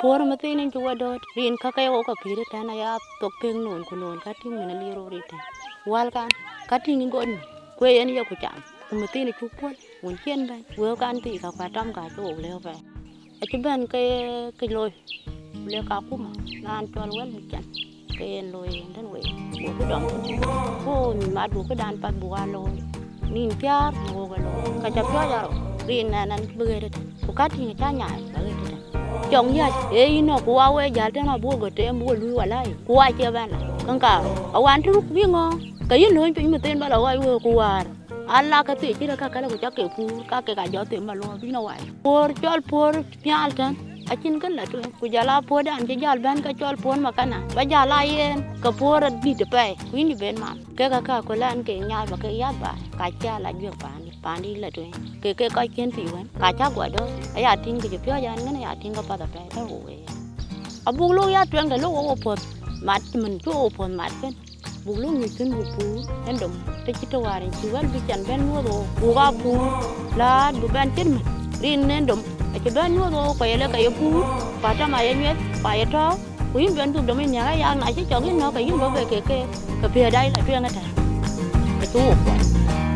por ma tin chu wa dot rin ka ka o ka pi ta na ya to peng non ku non ka tin na li ro ri ta wal kan ka tin ngon kwe en ya ku cham ma tin chu pol un chen ban wo kan ti ka pa tam ka chu le ba a chu ban ke loy le ka ku ma nan chol wel mi chan ke en loy dan we wo ku dong ko ma du ku dan pa bu wa loy nin pyar wo ga lo ka cha pyo ya ro rin na nan bu ge ta ku ka tin cha nya ba ge ta chong ya e ino ku wa we ja ta na bu go te bu lu wa lai ku wa che ban kan ka a wan tu bi ngo ka yin loy pin ma tin ba la wa wo ku wa alla ka ti chi ka la ku cha ke pu ka ke ka jo te ma lo bi no wa por chol por pyal tan a chin kan la tu ku jala po dan che jal ban ka chol pon ma kana ba jala yen ka por di te pe ku ni ben ma ke ka ko lan ke nya ba ke ya ba ka cha la ju pa ni la tu ke ka chen ti wen ka cha gwa do a ya tin ke pyo ya ngana ya tin ka pa da pe ta wo we a bu lo ya twen ke lo wo po mat mình chu po mat ken bu lo ni tin bu pu en dom te chi to wa rin chi wan bi chan ben wo do bu ga pu la bu ben chen mi rin en dom ke ben wo do ko yele ka pu pa ta ma ye nyet pa ye to ku yin ben tu do mi nya ya na chi cho ni no ka yin do về ke pe dai la twen ta ke tu ko